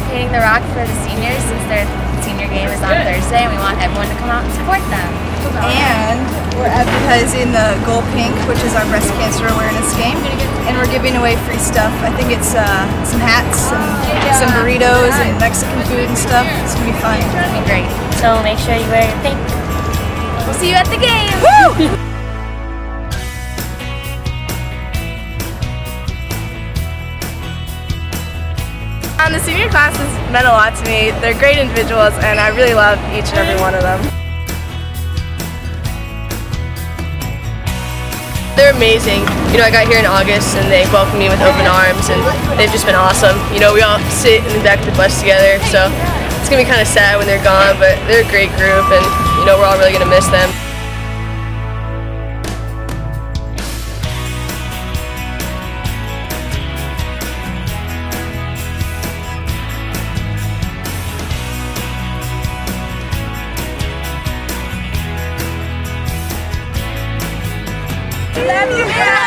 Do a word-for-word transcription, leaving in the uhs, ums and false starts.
rotating the rock for the seniors since their senior game is on Thursday, and we want everyone to come out and support them. And we're advertising the Goal Pink, which is our breast cancer awareness game, and we're giving away free stuff. I think it's uh, some hats, some, some burritos, and Mexican food and stuff. It's gonna be fun. It's gonna be great. So make sure you wear your pink. We'll see you at the game. Woo! Um, the senior class has meant a lot to me. They're great individuals, and I really love each and every one of them. They're amazing. You know, I got here in August, and they welcomed me with open arms, and they've just been awesome. You know, we all sit in the back of the bus together, so it's going to be kind of sad when they're gone, but they're a great group, and, you know, we're all really going to miss them. Love you guys!